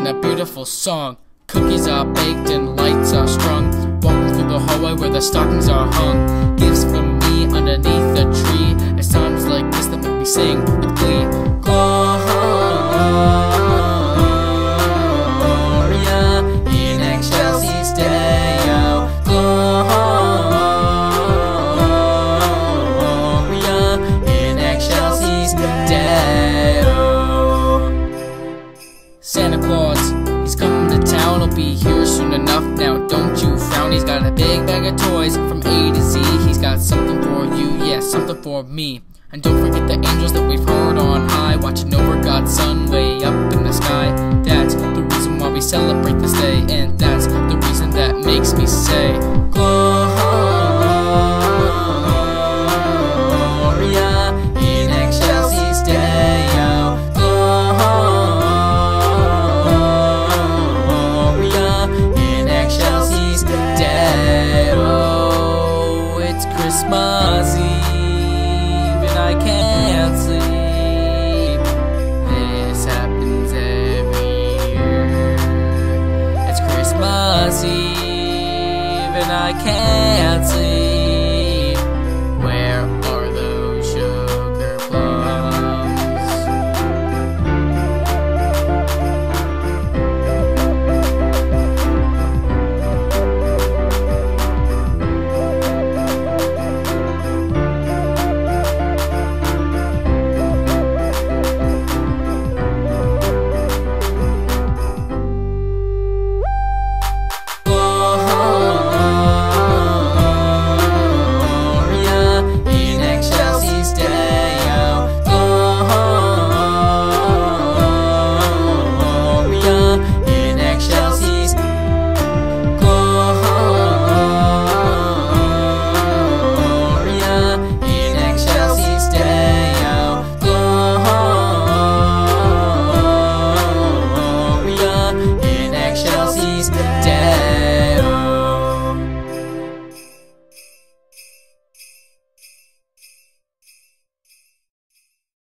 singing a beautiful song. Cookies are baked and lights are strung. Walking through the hallway where the stockings are hung. Gifts from me underneath the tree. It's times like this that make me sing with glee. Gloria in Exshelsees Deo. Gloria in Exshelsees Deo. Santa Claus, he's coming to town, he'll be here soon enough. Now don't you frown, he's got a big bag of toys from A to Z. He's got something for you, yeah, something for me. And don't forget the angels that we've heard on high, watching over God's son way up in the sky. That's the reason why we celebrate this day, and that's the reason that makes me say Gloria in Exshelsees Deo. Gloria in Exshelsees Deo. It's Christmas Eve and I can't sleep. This happens every year. It's Christmas Eve and I can't sleep.